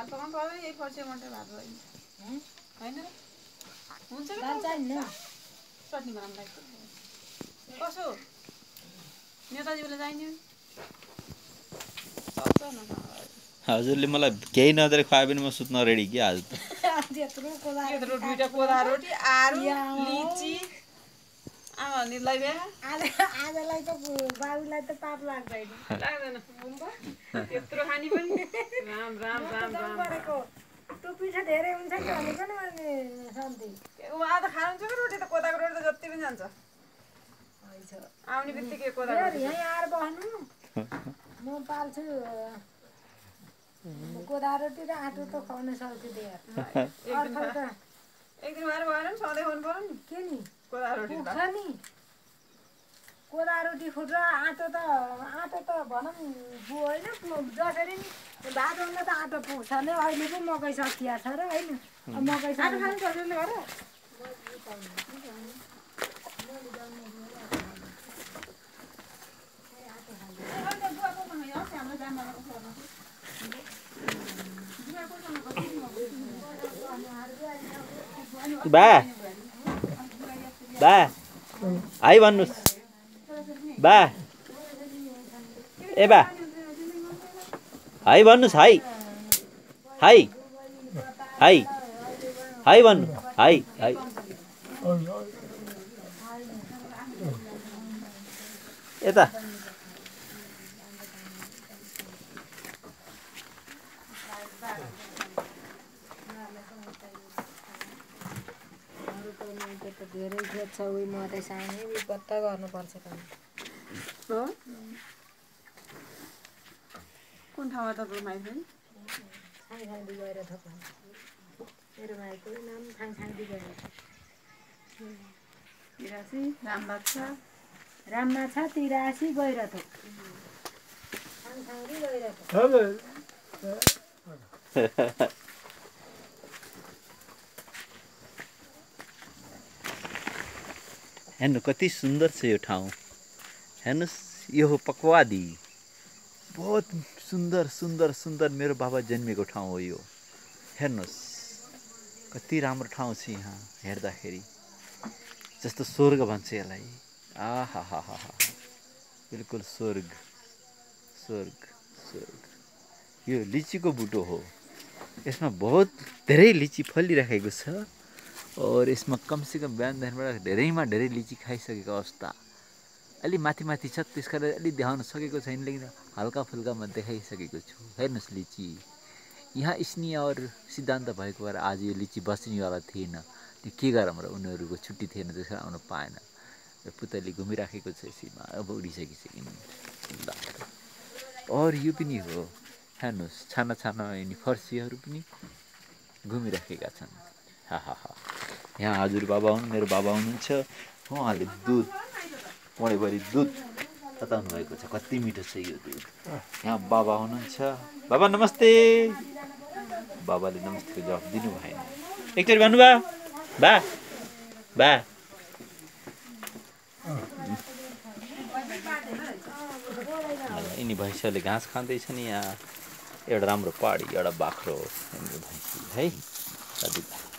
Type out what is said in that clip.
भात पकाउनु पर्यो यही फर्सी मटर भात भयो हैन हुन्छ कि दाल चाहिन्न चटनी बनाउनुलाई कसो नेताजीले चाहिने सक्छ न हजुरले मलाई केही नदिएर खुवाए पनि म सुत्न रेडी कि आज त त्यत्रो दुईटा कोदा रोटी आरु लिची निलाई बे आजलाई त बाबुलाई त पाप लाग्दैन त्यत्रो खानी पनि राम राम राम राम त्यो पिठा धेरै हुन्छ नि भनेको नि अनि शान्ति उहाँ त खानुहुन्छ कि रोटी त कोदाको रोटी त जति पनि जान्छ आउने बित्तिकै कोदाको रोटी यहाँ आएर बस्नु म पाल्छु कोदा रोटी र आँटो त खुवाउन सक्छु एक दिन आएर भएन नि सधैँ खुवाउनु पर्यो नि के नि कोदा रोटी पुग्छ नि कोदा रोटी खुट्रा आँटो त भनौँ होइन जसरी नि भात हुन त आँटो पुग्छ नै अहिले पो मकै सकिया छ र होइन मकै आँटो खानु छोरीले गर बा बा हाई भन्नुहोस् बा ए बा हाई भन्नुहोस् हाई हाई हाई हाई भन्नु हाई हाई यता धेरै खेत छ उही म त सानै विपत्त गर्नुपर्छ हो कुन ठाउँमा तपाईँ माइती छाङछाङदी गएर थोक मेरो माइतीको नाम छाङछाङदी गएर तिरासी रामबाछा राममाछा 83 गएर थोक छाङछाङदी गएर थोक हेर्नु कति सुन्दर छ यो ठाउँ हेर्नुहोस् यो हो पकवादी बहुत सुन्दर सुन्दर सुन्दर मेरो बाबा जन्मेको ठाउँ हो यो हेर्नुहोस् कति राम्रो ठाउँ छ यहाँ हेर्दाखेरि जस्तो स्वर्ग भन्छ यसलाई आहा हा हा हा बिल्कुल स्वर्ग स्वर्ग स्वर्ग यो लिचीको बुटो हो यसमा बहुत धेरै लिची फलिराखेको छ और यसमा कमसेकम बिहानदेखिबाट धेरैमा धेरै लिची खाइसकेको अवस्था अलि माथि माथि छ त्यस कारण अलि देखाउन सकेको छैन लेकिन हल्का फुल्कामा देखाइसकेको छु हेर्नुहोस् लिची यहाँ स्नेह और सिद्धान्त भएको भएर आज यो लिची बस्नेवाला थिएन त्यो के गरौँ र उनीहरूको छुट्टी थिएन त्यस कारण आउन पाएन पुतली घुमिराखेको छ यसैमा अब उडिसकिसकिन् ल और यो पनि हो हेर्नुहोस् छाना छाना यिनी फर्सीहरू पनि घुमिराखेका छन् हा हा हा यहाँ हजुरबाबा हुनु मेरो बाबा हुनुहुन्छ उहाँले दुध वडैभरि दुध तताउनु भएको छ कति मिठो छ यो दुध यहाँ बाबा हुनुहुन्छ बाबा नमस्ते बाबाले नमस्तेको जवाफ दिनु भएन एकचोटि भन्नुभयो बा बा यिनी भैँसीले घाँस खाँदैछन् यहाँ एउटा राम्रो पाडी एउटा बाख्रो भैँसी है